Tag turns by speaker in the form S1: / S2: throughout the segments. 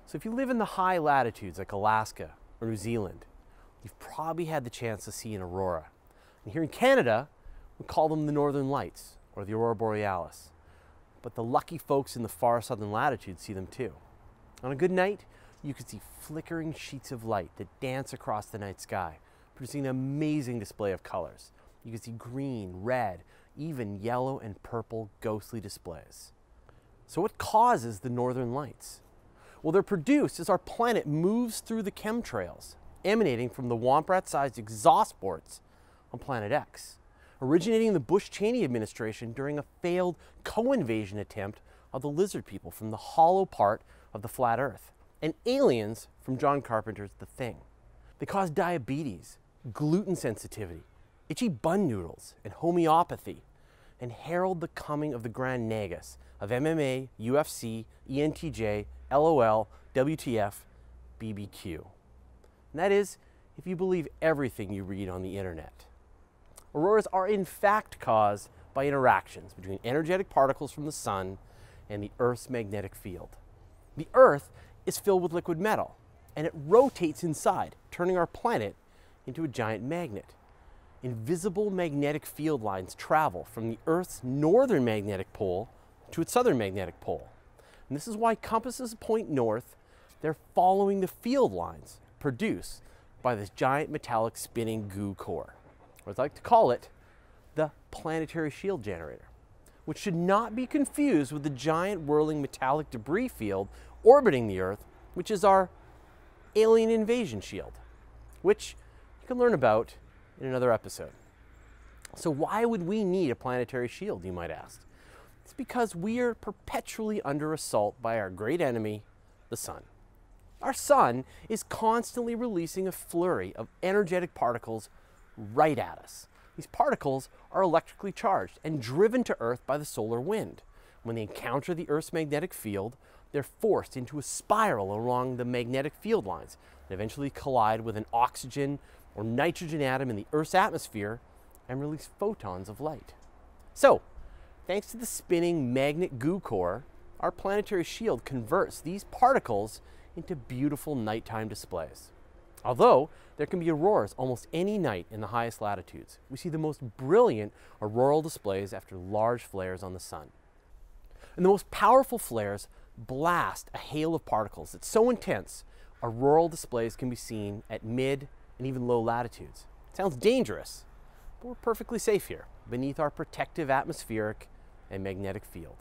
S1: So if you live in the high latitudes like Alaska or New Zealand, you've probably had the chance to see an aurora. And here in Canada, we call them the Northern Lights or the Aurora Borealis. But the lucky folks in the far southern latitudes see them too. On a good night, you can see flickering sheets of light that dance across the night sky, producing an amazing display of colors. You can see green, red, even yellow and purple ghostly displays. So what causes the Northern Lights? Well, they're produced as our planet moves through the chemtrails emanating from the womp-rat-sized exhaust ports on Planet X, originating in the Bush-Cheney administration during a failed co-invasion attempt of the lizard people from the hollow part of the flat Earth, and aliens from John Carpenter's The Thing. They cause diabetes, gluten sensitivity, itchy bun noodles, and homeopathy, and herald the coming of the Grand Nagus of MMA, UFC, ENTJ, LOL, WTF, BBQ. And that is, if you believe everything you read on the internet. Auroras are in fact caused by interactions between energetic particles from the sun and the Earth's magnetic field. The Earth is filled with liquid metal, and it rotates inside, turning our planet into a giant magnet. Invisible magnetic field lines travel from the Earth's northern magnetic pole to its southern magnetic pole. And this is why compasses point north. They're following the field lines produced by this giant metallic spinning goo core, or as I like to call it, the planetary shield generator, which should not be confused with the giant whirling metallic debris field orbiting the Earth, which is our alien invasion shield, which you can learn about in another episode. So why would we need a planetary shield, you might ask? It's because we are perpetually under assault by our great enemy, the sun. Our sun is constantly releasing a flurry of energetic particles right at us. These particles are electrically charged and driven to Earth by the solar wind. When they encounter the Earth's magnetic field, they're forced into a spiral along the magnetic field lines and eventually collide with an oxygen or nitrogen atom in the Earth's atmosphere and release photons of light. So, thanks to the spinning magnet goo core, our planetary shield converts these particles into beautiful nighttime displays. Although there can be auroras almost any night in the highest latitudes, we see the most brilliant auroral displays after large flares on the sun. And the most powerful flares blast a hail of particles that's so intense, auroral displays can be seen at mid and even low latitudes. It sounds dangerous, but we're perfectly safe here, beneath our protective atmospheric and magnetic field.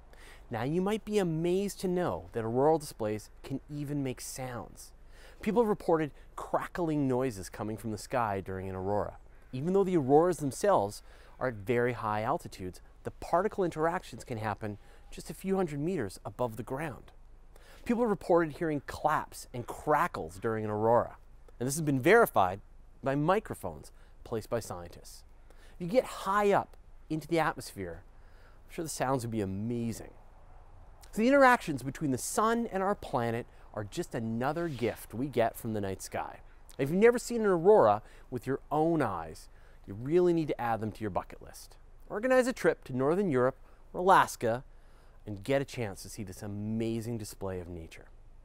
S1: Now you might be amazed to know that auroral displays can even make sounds. People have reported crackling noises coming from the sky during an aurora. Even though the auroras themselves are at very high altitudes, the particle interactions can happen just a few hundred meters above the ground. People have reported hearing claps and crackles during an aurora, and this has been verified by microphones placed by scientists. If you get high up into the atmosphere, I'm sure the sounds would be amazing. So the interactions between the sun and our planet are just another gift we get from the night sky. If you've never seen an aurora with your own eyes, you really need to add them to your bucket list. Organize a trip to Northern Europe or Alaska and get a chance to see this amazing display of nature.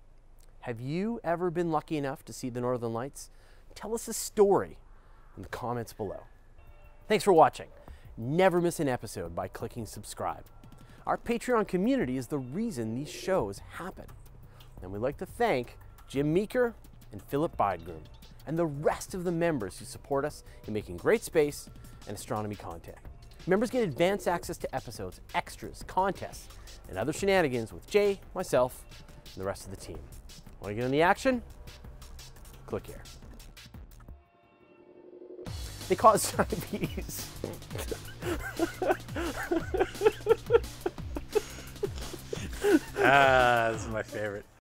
S1: Have you ever been lucky enough to see the Northern Lights? Tell us a story in the comments below. Thanks for watching. Never miss an episode by clicking subscribe. Our Patreon community is the reason these shows happen. And we'd like to thank Jim Meeker and Philip Bydgroom and the rest of the members who support us in making great space and astronomy content. Members get advanced access to episodes, extras, contests, and other shenanigans with Jay, myself, and the rest of the team. Want to get in the action? Click here. They cause diabetes.
S2: This is my favorite.